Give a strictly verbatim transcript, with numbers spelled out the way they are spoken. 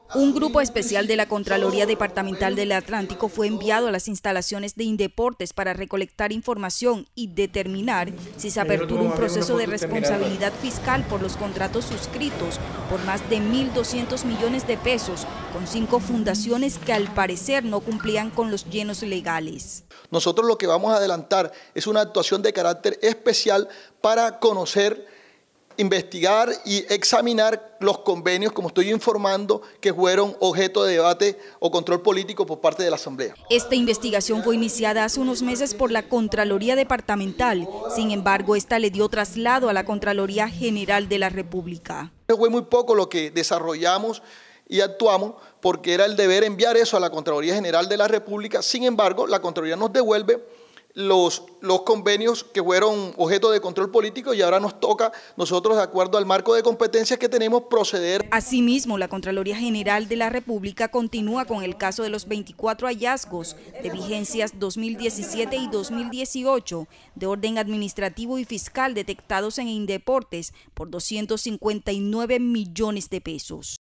Un grupo especial de la Contraloría Departamental del Atlántico fue enviado a las instalaciones de Indeportes para recolectar información y determinar si se apertura un proceso de responsabilidad fiscal por los contratos suscritos por más de mil doscientos millones de pesos con cinco fundaciones que al parecer no cumplían con los llenos legales. Nosotros lo que vamos a adelantar es una actuación de carácter especial para conocer, investigar y examinar los convenios, como estoy informando, que fueron objeto de debate o control político por parte de la Asamblea. Esta investigación fue iniciada hace unos meses por la Contraloría Departamental. Sin embargo, esta le dio traslado a la Contraloría General de la República. Fue muy poco lo que desarrollamos y actuamos porque era el deber enviar eso a la Contraloría General de la República. Sin embargo, la Contraloría nos devuelve Los, los convenios que fueron objeto de control político y ahora nos toca, nosotros de acuerdo al marco de competencias que tenemos, proceder. Asimismo, la Contraloría General de la República continúa con el caso de los veinticuatro hallazgos de vigencias dos mil diecisiete y dos mil dieciocho de orden administrativo y fiscal detectados en Indeportes por doscientos cincuenta y nueve millones de pesos.